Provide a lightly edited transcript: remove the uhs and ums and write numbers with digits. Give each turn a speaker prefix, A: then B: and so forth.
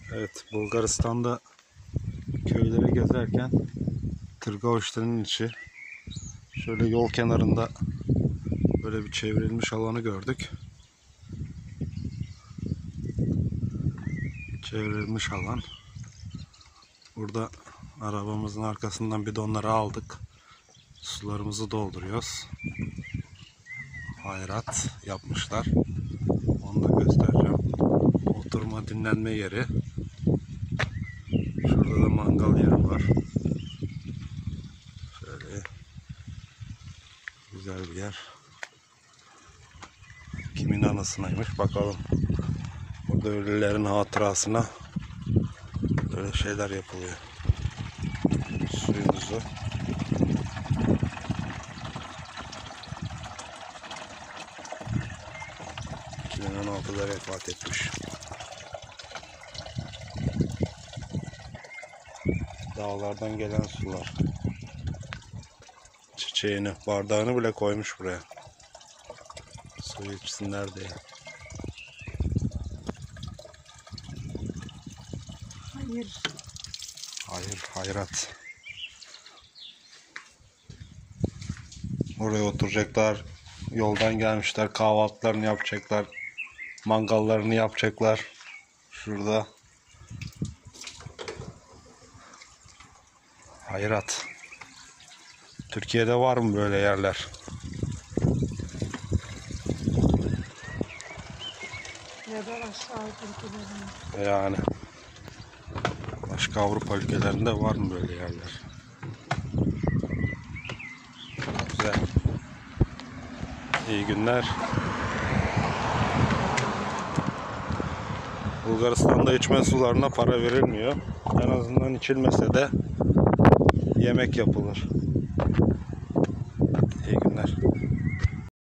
A: Evet, Bulgaristan'da köylere gezerken Tırgoviç'in içi şöyle yol kenarında böyle bir çevrilmiş alanı gördük. Çevrilmiş alan. Burada arabamızın arkasından bidonları aldık. Sularımızı dolduruyoruz. Hayrat yapmışlar. Onu da göstereceğim. Oturma dinlenme yeri. Şurada da mangal yeri var. Şöyle güzel bir yer. Kimin anısınaymış bakalım. Burada ölülerin hatırasına böyle şeyler yapılıyor. Suyumuzu. ...2016'da vefat etmiş. Dağlardan gelen sular. Çiçeğini, bardağını bile koymuş buraya. Suyu içsinler diye.
B: Hayır.
A: Hayır, hayrat. Oraya oturacaklar. Yoldan gelmişler. Kahvaltılarını yapacaklar. Mangallarını yapacaklar. Şurada. Hayrat. Türkiye'de var mı böyle yerler?
B: Neden aşağı ülkelerinde?
A: Yani. Başka Avrupa ülkelerinde var mı böyle yerler? Güzel. İyi günler. Bulgaristan'da içme sularına para verilmiyor. En azından içilmese de yemek yapılır.